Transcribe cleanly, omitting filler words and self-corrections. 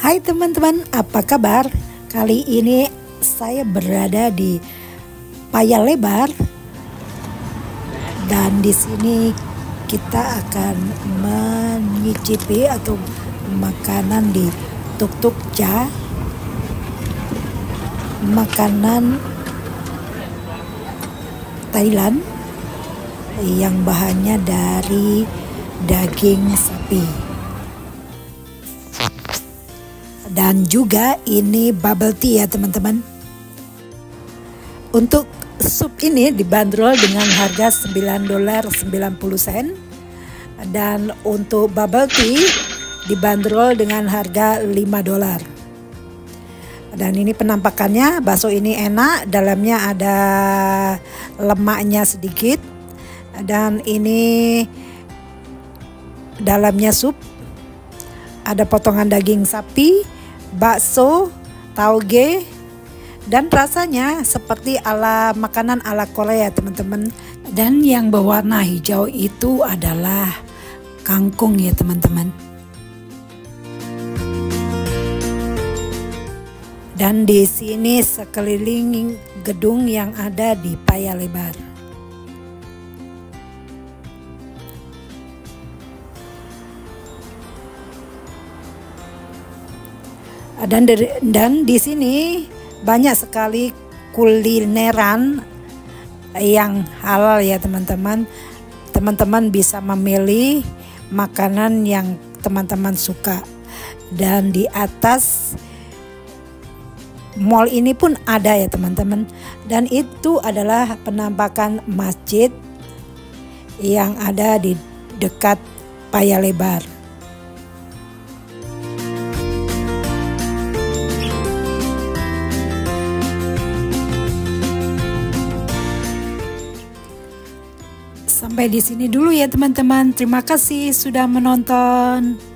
Hai teman-teman, apa kabar? Kali ini saya berada di Paya Lebar dan di sini kita akan menyicipi atau makanan di Tuk Tuk Cha, makanan Thailand yang bahannya dari daging sapi. Dan juga ini bubble tea ya teman-teman. Untuk sup ini dibanderol dengan harga $9.90 dan untuk bubble tea dibanderol dengan harga $5. Dan ini penampakannya, bakso ini enak, dalamnya ada lemaknya sedikit. Dan ini dalamnya sup, ada potongan daging sapi, bakso, tauge, dan rasanya seperti makanan ala Korea teman-teman. Dan yang berwarna hijau itu adalah kangkung ya teman-teman. Dan di sini sekeliling gedung yang ada di Paya Lebar. Dan di sini banyak sekali kulineran yang halal ya teman-teman. Teman-teman bisa memilih makanan yang teman-teman suka. Dan di atas mall ini pun ada ya teman-teman. Dan itu adalah penampakan masjid yang ada di dekat Paya Lebar. Sampai di sini dulu ya teman-teman. Terima kasih sudah menonton.